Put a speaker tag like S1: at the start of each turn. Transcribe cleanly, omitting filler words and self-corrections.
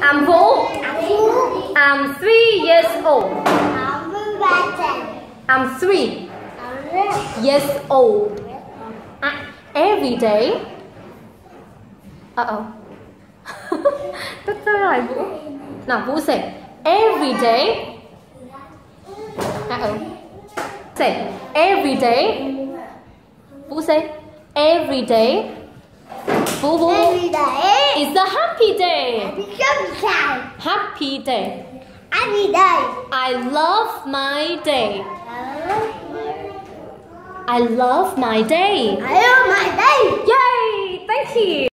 S1: I'm Vũ. I'm 3 years old. I'm 3 years old. Every day. Tất rồi Vũ. Nào Vũ say every day. Say every day. Vũ say every day. Vũ.
S2: Every day.
S1: It's a happy day.
S2: Happy day.
S1: Happy day. I love my day. I love my day.
S2: I love my day.
S1: Yay! Thank you.